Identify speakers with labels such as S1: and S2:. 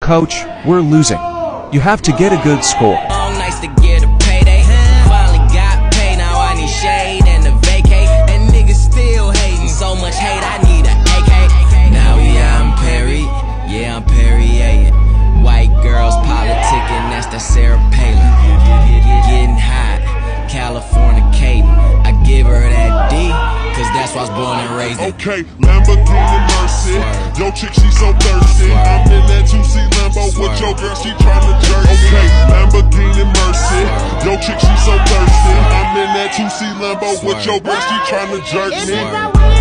S1: Coach, we're losing. You have to get a good score.
S2: Long nights to get a payday. Finally got paid, now I need shade and a vacate. And niggas still hating, so much hate, I need a AK. Now I'm Perry, yeah, I'm Perrier. White girls politicking, that's the Sarah Palin. Getting hot, Californicating. I give her that D, cause that's why I was born and raised in.
S3: Okay, Lamborghini Mercy. Yo chick, she so thirsty. I'm in that 2C Lambo with your girl, she tryna jerk. Okay, Lamborghini Mercy. Yo chick, she so thirsty. I'm in that 2C Lambo with your girl, she tryna jerk me.